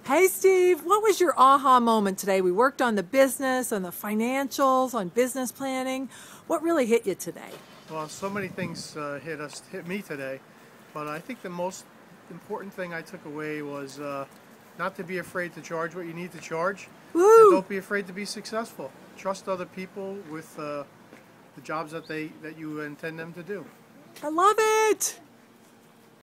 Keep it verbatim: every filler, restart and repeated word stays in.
Hey Steve, what was your aha moment today? We worked on the business, on the financials, on business planning. What really hit you today? Well, so many things uh, hit us, hit me today, but I think the most important thing I took away was uh, not to be afraid to charge what you need to charge, Woo! and don't be afraid to be successful. Trust other people with uh, the jobs that they that you intend them to do. I love it!